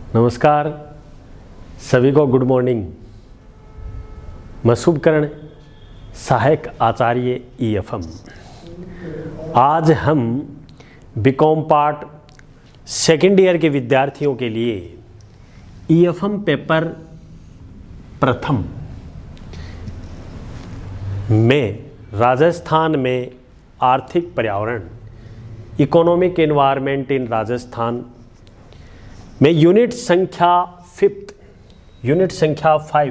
नमस्कार सभी को, गुड मॉर्निंग। मैं शुभकरण, सहायक आचार्य EFM। आज हम बीकॉम पार्ट सेकेंड ईयर के विद्यार्थियों के लिए EFM पेपर प्रथम में राजस्थान में आर्थिक पर्यावरण, इकोनॉमिक एनवायरनमेंट इन राजस्थान में यूनिट संख्या 5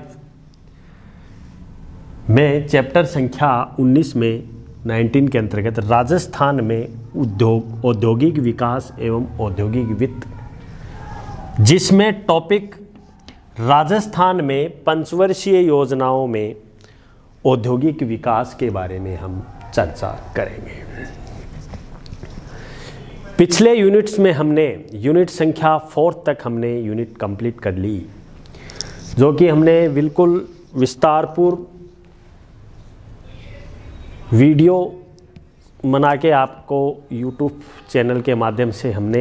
में चैप्टर संख्या 19 में 19 के अंतर्गत राजस्थान में औद्योगिक विकास एवं औद्योगिक वित्त, जिसमें टॉपिक राजस्थान में पंचवर्षीय योजनाओं में औद्योगिक विकास के बारे में हम चर्चा करेंगे। पिछले यूनिट्स में हमने यूनिट संख्या 4 तक हमने यूनिट कंप्लीट कर ली, जो कि हमने बिल्कुल विस्तारपूर्व वीडियो बना के आपको यूट्यूब चैनल के माध्यम से हमने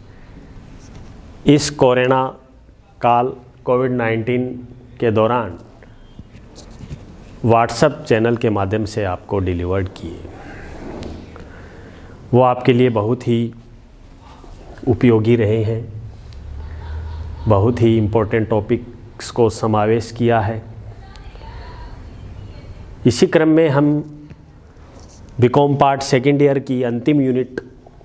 इस कोरोना काल कोविड-19 के दौरान व्हाट्सएप चैनल के माध्यम से आपको डिलीवर्ड किए। वो आपके लिए बहुत ही उपयोगी रहे हैं, बहुत ही इम्पोर्टेंट टॉपिक्स को समावेश किया है। इसी क्रम में हम बीकॉम पार्ट सेकेंड ईयर की अंतिम यूनिट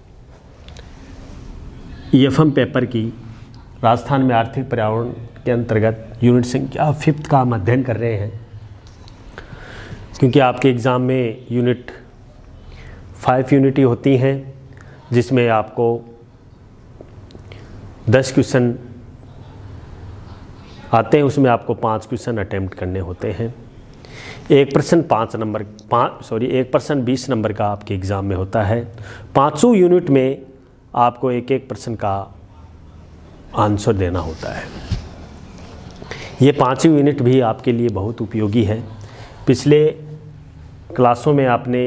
EFM पेपर की राजस्थान में आर्थिक पर्यावरण के अंतर्गत यूनिट संख्या 5 का हम अध्ययन कर रहे हैं, क्योंकि आपके एग्ज़ाम में यूनिट 5 यूनिट होती हैं, जिसमें आपको 10 क्वेश्चन आते हैं। उसमें आपको 5 क्वेश्चन अटेम्प्ट करने होते हैं। एक प्रश्न 20 नंबर का आपके एग्ज़ाम में होता है। 5 यूनिट में आपको एक प्रश्न का आंसर देना होता है। ये 5 यूनिट भी आपके लिए बहुत उपयोगी है। पिछले क्लासों में आपने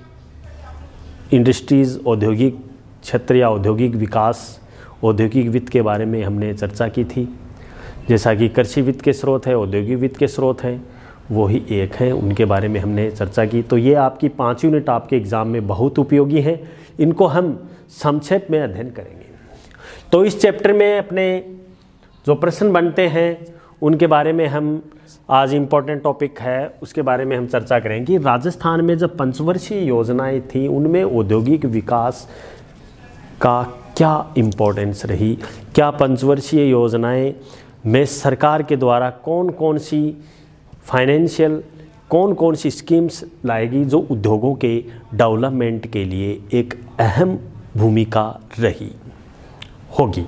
इंडस्ट्रीज़, औद्योगिक क्षेत्र या औद्योगिक विकास, औद्योगिक वित्त के बारे में हमने चर्चा की थी। जैसा कि कृषि वित्त के स्रोत है, औद्योगिक वित्त के स्रोत हैं, वो ही एक हैं, उनके बारे में हमने चर्चा की। तो ये आपकी 5 यूनिट आपके एग्ज़ाम में बहुत उपयोगी हैं। इनको हम संक्षेप में अध्ययन करेंगे। तो इस चैप्टर में अपने जो प्रश्न बनते हैं उनके बारे में हम आज इम्पोर्टेंट टॉपिक है, उसके बारे में हम चर्चा करेंगे कि राजस्थान में जब पंचवर्षीय योजनाएं थी, उनमें औद्योगिक विकास का क्या इम्पोर्टेंस रही, क्या पंचवर्षीय योजनाएं में सरकार के द्वारा कौन कौन सी फाइनेंशियल, कौन कौन सी स्कीम्स लाएगी जो उद्योगों के डेवलपमेंट के लिए एक अहम भूमिका रही होगी।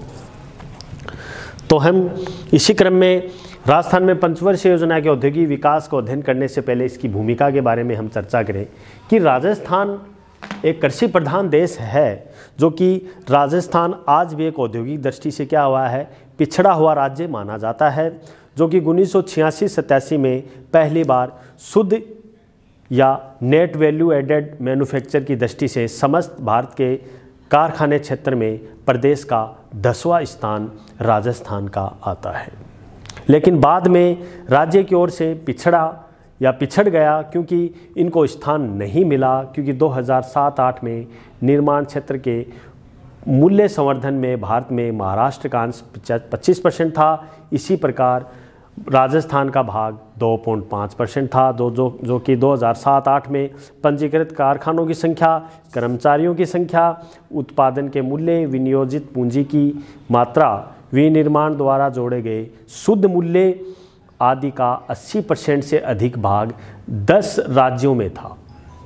तो हम इसी क्रम में राजस्थान में पंचवर्षीय योजना के औद्योगिक विकास को अध्ययन करने से पहले इसकी भूमिका के बारे में हम चर्चा करें कि राजस्थान एक कृषि प्रधान देश है, जो कि राजस्थान आज भी एक औद्योगिक दृष्टि से क्या हुआ है, पिछड़ा हुआ राज्य माना जाता है, जो कि 1986-87 में पहली बार शुद्ध या नेट वैल्यू एडेड मैन्युफैक्चर की दृष्टि से समस्त भारत के कारखाने क्षेत्र में प्रदेश का 10वां स्थान राजस्थान का आता है। लेकिन बाद में राज्य की ओर से पिछड़ गया, क्योंकि इनको स्थान नहीं मिला, क्योंकि 2007-08 में निर्माण क्षेत्र के मूल्य संवर्धन में भारत में महाराष्ट्र का अंश 25% था। इसी प्रकार राजस्थान का भाग 2.5% था, जो कि 2007-08 में पंजीकृत कारखानों की संख्या, कर्मचारियों की संख्या, उत्पादन के मूल्य, विनियोजित पूंजी की मात्रा, विनिर्माण द्वारा जोड़े गए शुद्ध मूल्य आदि का 80% से अधिक भाग 10 राज्यों में था।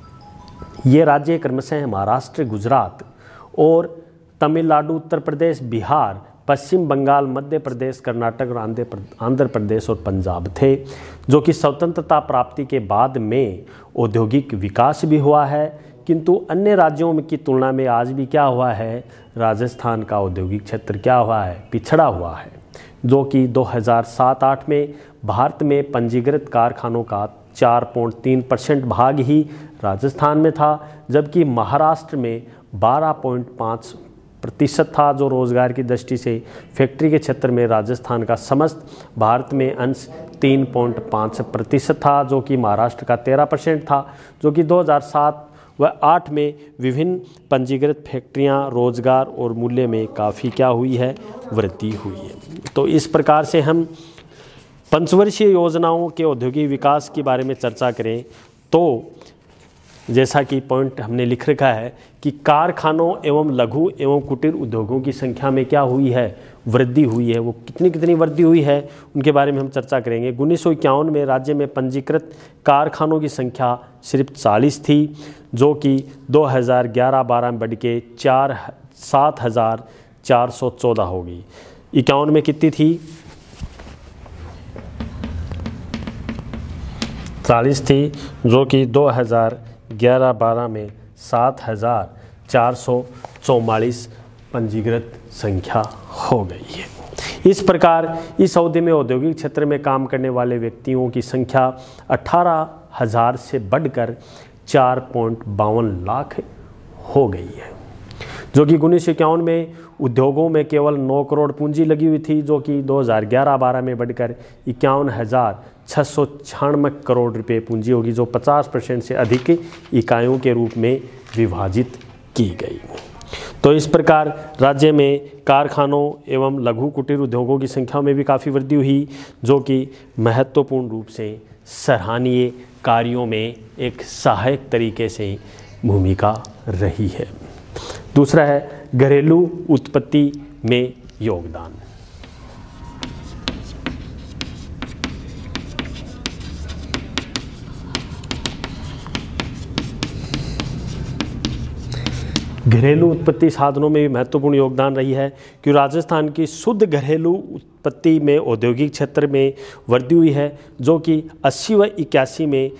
ये राज्य क्रमशः महाराष्ट्र, गुजरात और तमिलनाडु, उत्तर प्रदेश, बिहार, पश्चिम बंगाल, मध्य प्रदेश, कर्नाटक और आंध्र प्रदेश और पंजाब थे, जो कि स्वतंत्रता प्राप्ति के बाद में औद्योगिक विकास भी हुआ है। किंतु अन्य राज्यों की तुलना में आज भी क्या हुआ है, राजस्थान का औद्योगिक क्षेत्र क्या हुआ है, पिछड़ा हुआ है, जो कि 2007-08 में भारत में पंजीकृत कारखानों का 4.3% भाग ही राजस्थान में था, जबकि महाराष्ट्र में प्रतिशत था, जो रोजगार की दृष्टि से फैक्ट्री के क्षेत्र में राजस्थान का समस्त भारत में अंश 3.5% था, जो कि महाराष्ट्र का 13% था, जो कि 2007 व 8 में विभिन्न पंजीकृत फैक्ट्रियां रोजगार और मूल्य में काफ़ी क्या हुई है, वृद्धि हुई है। तो इस प्रकार से हम पंचवर्षीय योजनाओं के औद्योगिक विकास के बारे में चर्चा करें तो जैसा कि पॉइंट हमने लिख रखा है कि कारखानों एवं लघु एवं कुटीर उद्योगों की संख्या में क्या हुई है, वृद्धि हुई है। वो कितनी वृद्धि हुई है उनके बारे में हम चर्चा करेंगे। 1951 में राज्य में पंजीकृत कारखानों की संख्या सिर्फ 40 थी, जो कि 2011-12 में बढ़ के 7,414 हो गई। 51 में कितनी थी, 40 थी, जो कि 2011-12 में 7,444 पंजीकृत संख्या हो गई है। इस प्रकार इस अवधि में औद्योगिक क्षेत्र में काम करने वाले व्यक्तियों की संख्या 18,000 से बढ़कर 4.52 लाख हो गई है, जो कि 1951 में उद्योगों में केवल 9 करोड़ पूंजी लगी हुई थी, जो कि 2011-12 में बढ़कर 51,696 करोड़ रुपए पूंजी होगी, जो 50% से अधिक इकाइयों के रूप में विभाजित की गई। तो इस प्रकार राज्य में कारखानों एवं लघु कुटीर उद्योगों की संख्या में भी काफ़ी वृद्धि हुई, जो कि महत्वपूर्ण रूप से सराहनीय कार्यों में एक सहायक तरीके से भूमिका रही है। दूसरा है घरेलू उत्पत्ति में योगदान। घरेलू उत्पत्ति साधनों में भी महत्वपूर्ण योगदान रही है, कि राजस्थान की शुद्ध घरेलू उत्पत्ति में औद्योगिक क्षेत्र में वृद्धि हुई है, जो कि 80 व 81 में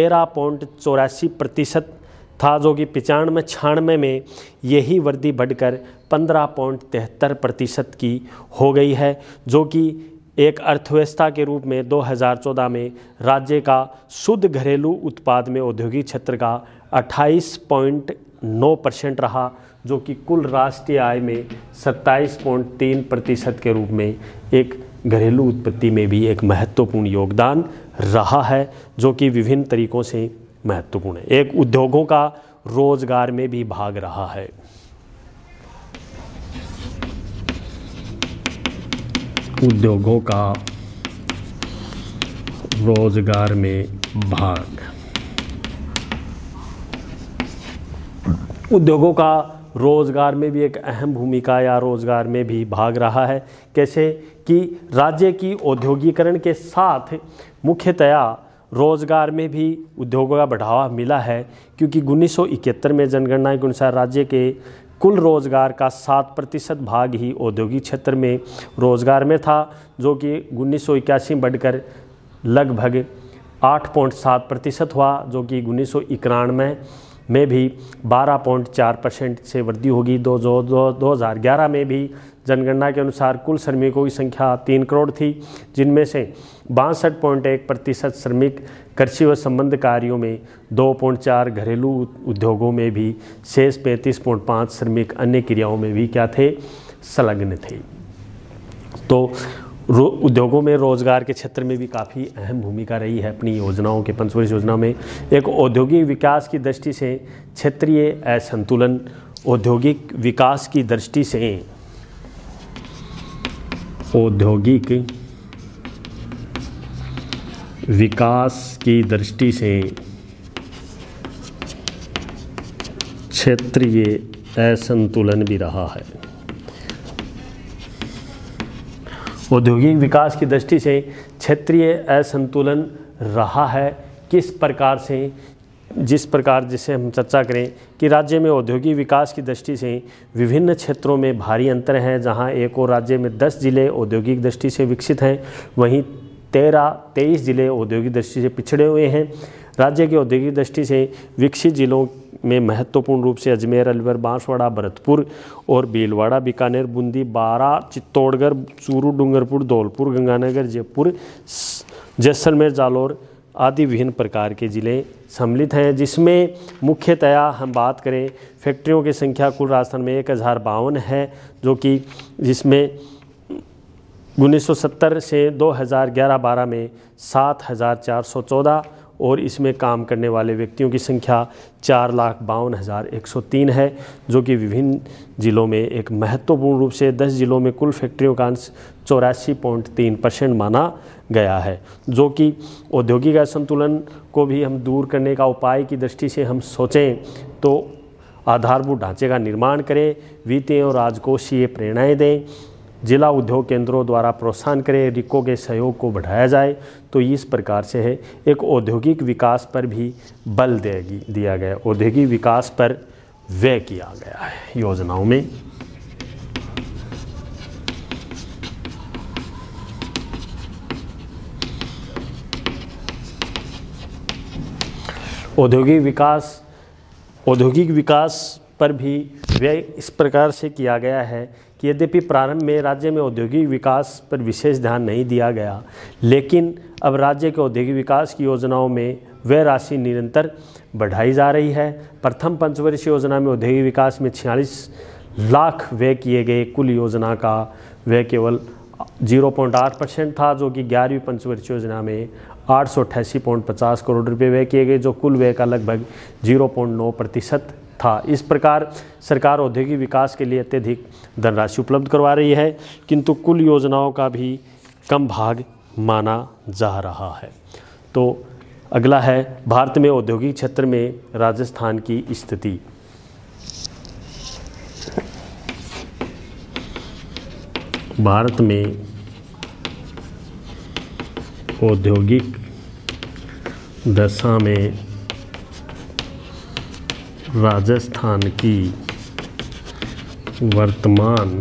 13.84% था, जो कि 95-96 में यही वृद्धि बढ़कर 15.73% की हो गई है, जो कि एक अर्थव्यवस्था के रूप में 2014 में राज्य का शुद्ध घरेलू उत्पाद में औद्योगिक क्षेत्र का 28.9% रहा, जो कि कुल राष्ट्रीय आय में 27.3% के रूप में एक घरेलू उत्पत्ति में भी एक महत्वपूर्ण योगदान रहा है, जो कि विभिन्न तरीकों से महत्वपूर्ण है। एक उद्योगों का रोजगार में भी भाग रहा है। उद्योगों का रोजगार में भाग, उद्योगों का रोजगार में भी एक अहम भूमिका या रोजगार में भी भाग रहा है। कैसे कि राज्य की औद्योगिकरण के साथ मुख्यतया रोजगार में भी उद्योगों का बढ़ावा मिला है, क्योंकि 1971 में जनगणना के अनुसार राज्य के कुल रोजगार का 7% भाग ही औद्योगिक क्षेत्र में रोजगार में था, जो कि 1981 में बढ़कर लगभग 8.7% हुआ, जो कि 1991 में भी 12.4% से वृद्धि होगी। 2011 में भी जनगणना के अनुसार कुल श्रमिकों की संख्या 3 करोड़ थी, जिनमें से 62.1% श्रमिक कृषि व संबंध कार्यों में, 2.4 घरेलू उद्योगों में भी, शेष 35.5 श्रमिक अन्य क्रियाओं में भी क्या थे, संलग्न थे। तो उद्योगों में रोजगार के क्षेत्र में भी काफ़ी अहम भूमिका रही है अपनी योजनाओं के पंचवर्षीय योजना में। एक औद्योगिक विकास की दृष्टि से क्षेत्रीय असंतुलन, औद्योगिक विकास की दृष्टि से औद्योगिक विकास की दृष्टि से क्षेत्रीय असंतुलन भी रहा है। औद्योगिक विकास की दृष्टि से क्षेत्रीय असंतुलन रहा है। किस प्रकार से, जिस प्रकार जिसे हम चर्चा करें कि राज्य में औद्योगिक विकास की दृष्टि से विभिन्न क्षेत्रों में भारी अंतर है। जहां एक और राज्य में 10 जिले औद्योगिक दृष्टि से विकसित हैं, वहीं 23 जिले औद्योगिक दृष्टि से पिछड़े हुए हैं। राज्य की औद्योगिक दृष्टि से विकसित जिलों में महत्वपूर्ण रूप से अजमेर, अलवर, बांसवाड़ा, भरतपुर और भीलवाड़ा, बीकानेर, बूंदी, बारां, चित्तौड़गढ़, चूरू, डूंगरपुर, धौलपुर, गंगानगर, जयपुर, जैसलमेर, जालौर, आदि विभिन्न प्रकार के ज़िले सम्मिलित हैं, जिसमें मुख्यतया हम बात करें फैक्ट्रियों की संख्या कुल राजस्थान में 1052 है, जो कि जिसमें 1970 से 2011-12 में 7414 और इसमें काम करने वाले व्यक्तियों की संख्या 4,52,103 है, जो कि विभिन्न ज़िलों में एक महत्वपूर्ण रूप से 10 ज़िलों में कुल फैक्ट्रियों का अंश 84.3% माना गया है, जो कि औद्योगिक असंतुलन को भी हम दूर करने का उपाय की दृष्टि से हम सोचें तो आधारभूत ढांचे का निर्माण करें, वित्तीय और राजकोषीय प्रेरणाएँ दें, जिला उद्योग केंद्रों द्वारा प्रोत्साहन करें, रिको के सहयोग को बढ़ाया जाए। तो इस प्रकार से है एक औद्योगिक विकास पर भी बल दिया गया, औद्योगिक विकास पर व्यय किया गया है योजनाओं में। औद्योगिक विकास पर भी व्यय इस प्रकार से किया गया है कि यद्यपि प्रारंभ में राज्य में औद्योगिक विकास पर विशेष ध्यान नहीं दिया गया, लेकिन अब राज्य के औद्योगिक विकास की योजनाओं में व्यय राशि निरंतर बढ़ाई जा रही है। प्रथम पंचवर्षीय योजना में औद्योगिक विकास में 46 लाख व्यय किए गए, कुल योजना का व्यय केवल 0.8% था, जो कि 11वीं पंचवर्षीय योजना में 888.50 करोड़ रुपये व्यय किए गए, जो कुल व्यय का लगभग 0.9% था। इस प्रकार सरकार औद्योगिक विकास के लिए अत्यधिक धनराशि उपलब्ध करवा रही है, किंतु कुल योजनाओं का भी कम भाग माना जा रहा है। तो अगला है भारत में औद्योगिक क्षेत्र में राजस्थान की स्थिति। भारत में औद्योगिक दशा में राजस्थान की वर्तमान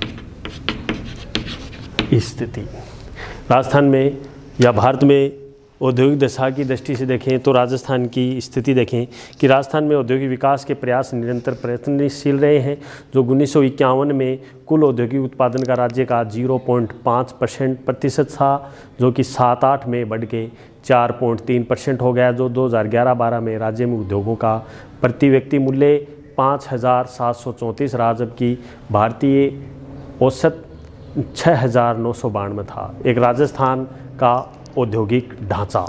स्थिति। राजस्थान में या भारत में औद्योगिक दशा की दृष्टि से देखें तो राजस्थान की स्थिति देखें कि राजस्थान में औद्योगिक विकास के प्रयास निरंतर प्रयत्नशील रहे हैं, जो 1951 में कुल औद्योगिक उत्पादन का राज्य का 0.5% था, जो कि 7-8 में बढ़ के 4.3% हो गया, जो 2011-12 में राज्य में उद्योगों का प्रति व्यक्ति मूल्य 5,734 रहा, जबकि भारतीय औसत 6,992 था। एक राजस्थान का औद्योगिक ढांचा।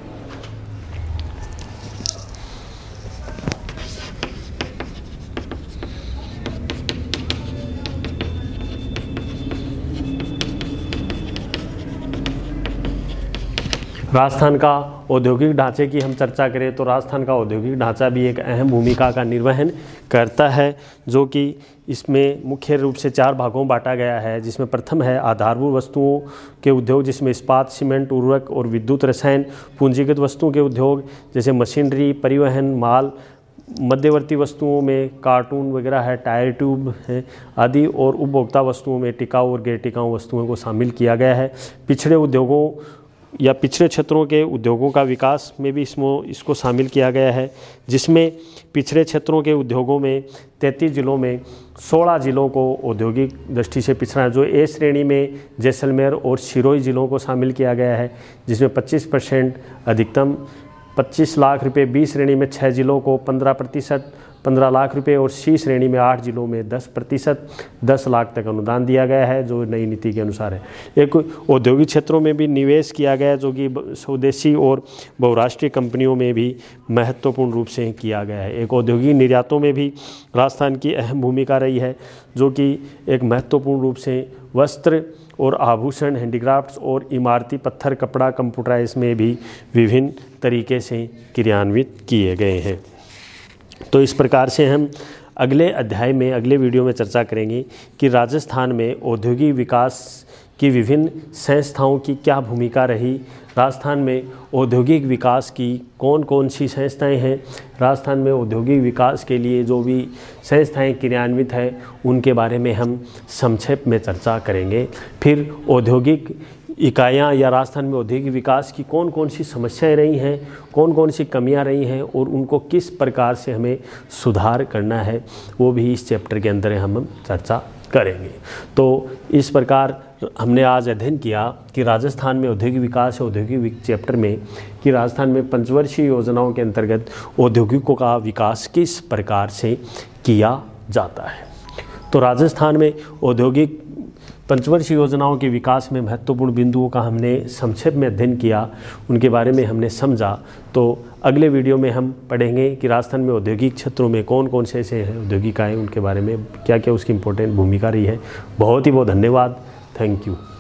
राजस्थान का औद्योगिक ढांचे की हम चर्चा करें तो राजस्थान का औद्योगिक ढांचा भी एक अहम भूमिका का निर्वहन करता है, जो कि इसमें मुख्य रूप से 4 भागों में बांटा गया है, जिसमें प्रथम है आधारभूत वस्तुओं के उद्योग, जिसमें इस्पात, सीमेंट, उर्वरक और विद्युत रसायन। पूंजीगत वस्तुओं के उद्योग जैसे मशीनरी, परिवहन, माल। मध्यवर्ती वस्तुओं में कार्टून वगैरह है, टायर ट्यूब है आदि, और उपभोक्ता वस्तुओं में टिकाऊ और गैर टिकाऊ वस्तुओं को शामिल किया गया है। पिछड़े उद्योगों या पिछड़े क्षेत्रों के उद्योगों का विकास में भी इसको शामिल किया गया है, जिसमें पिछड़े क्षेत्रों के उद्योगों में 33 जिलों में 16 जिलों को औद्योगिक दृष्टि से पिछड़ा, जो ए श्रेणी में जैसलमेर और सिरोही जिलों को शामिल किया गया है, जिसमें 25% अधिकतम 25 लाख रुपये, बी श्रेणी में 6 जिलों को 15% 15 लाख रुपए और सी श्रेणी में 8 जिलों में 10% 10 लाख तक अनुदान दिया गया है, जो नई नीति के अनुसार है। एक औद्योगिक क्षेत्रों में भी निवेश किया गया, जो कि स्वदेशी और बहुराष्ट्रीय कंपनियों में भी महत्वपूर्ण रूप से किया गया है। एक औद्योगिक निर्यातों में भी राजस्थान की अहम भूमिका रही है, जो कि एक महत्वपूर्ण रूप से वस्त्र और आभूषण, हैंडीक्राफ्ट्स और इमारती पत्थर, कपड़ा, कंप्यूटराइज में भी विभिन्न तरीके से क्रियान्वित किए गए हैं। तो इस प्रकार से हम अगले अध्याय में, अगले वीडियो में चर्चा करेंगे कि राजस्थान में औद्योगिक विकास की विभिन्न संस्थाओं की क्या भूमिका रही, राजस्थान में औद्योगिक विकास की कौन कौन सी संस्थाएं हैं, राजस्थान में औद्योगिक विकास के लिए जो भी संस्थाएं क्रियान्वित हैं उनके बारे में हम संक्षेप में चर्चा करेंगे। फिर औद्योगिक इकाइयाँ या राजस्थान में औद्योगिक विकास की कौन कौन सी समस्याएं रही हैं, कौन कौन सी कमियां रही हैं और उनको किस प्रकार से हमें सुधार करना है, वो भी इस चैप्टर के अंदर हम चर्चा करेंगे। तो इस प्रकार हमने आज अध्ययन किया कि राजस्थान में औद्योगिक विकास और औद्योगिक चैप्टर में कि राजस्थान में पंचवर्षीय योजनाओं के अंतर्गत औद्योगिकों का विकास किस प्रकार से किया जाता है। तो राजस्थान में औद्योगिक पंचवर्षीय योजनाओं के विकास में महत्वपूर्ण बिंदुओं का हमने संक्षेप में अध्ययन किया, उनके बारे में हमने समझा। तो अगले वीडियो में हम पढ़ेंगे कि राजस्थान में औद्योगिक क्षेत्रों में कौन कौन से ऐसे औद्योगिक आए, उनके बारे में क्या क्या उसकी इम्पोर्टेंट भूमिका रही है। बहुत ही बहुत धन्यवाद। Thank you.